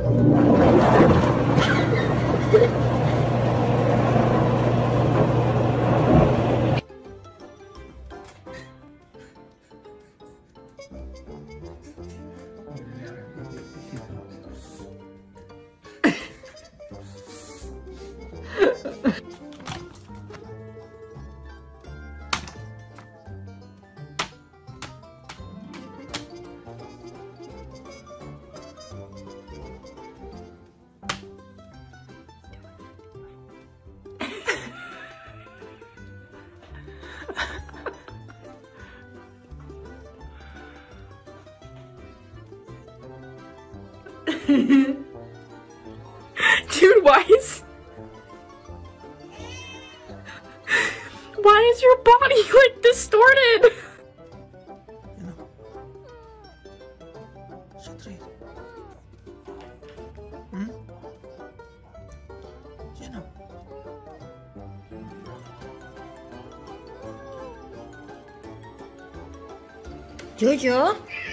Dude, why is your body like distorted? Jojo,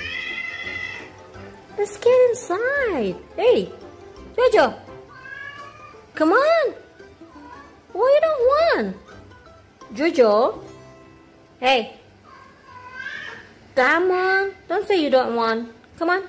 let's get inside. Hey, Jojo, come on. What you don't want? Jojo, hey, come on. Don't say you don't want. Come on.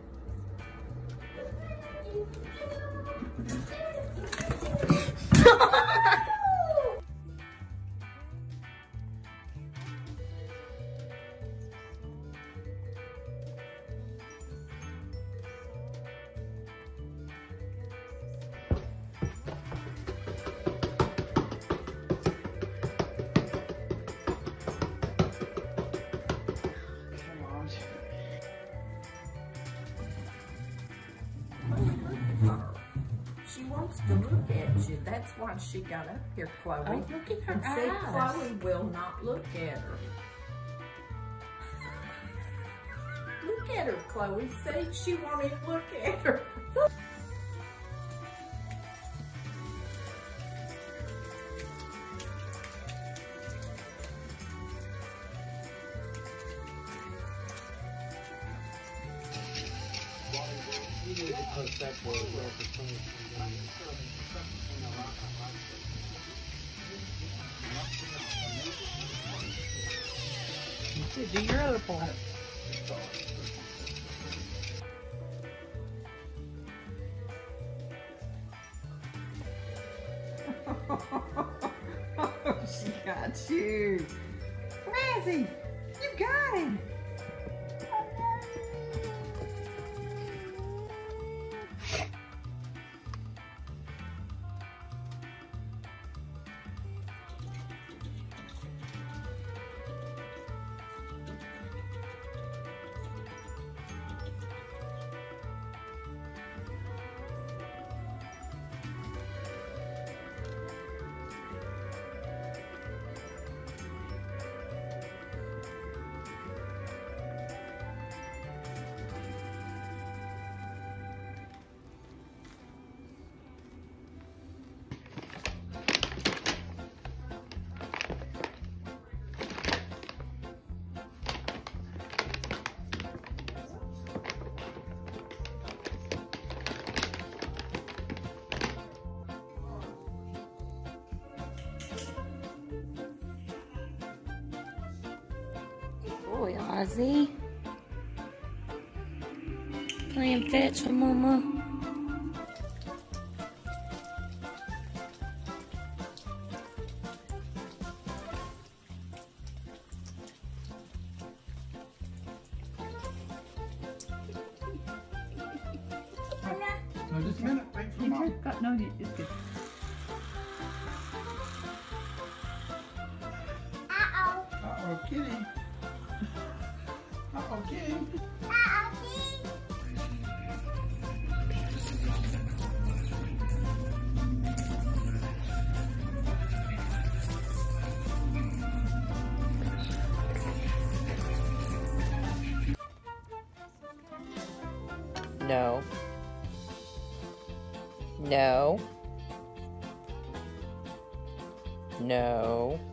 She wants to look at you. That's why she got up here, Chloe. Oh, look at her and see, eyes. Chloe will not look at her. Look at her, Chloe. See, she won't even look at her. Do your other part. She got you. Razzie, you got him. Boy, Ozzy. Playing fetch with Mama. No, just a minute. Wait for Mom. No, it's good. Uh-oh, kitty. Uh-oh, kitty. No. No. No.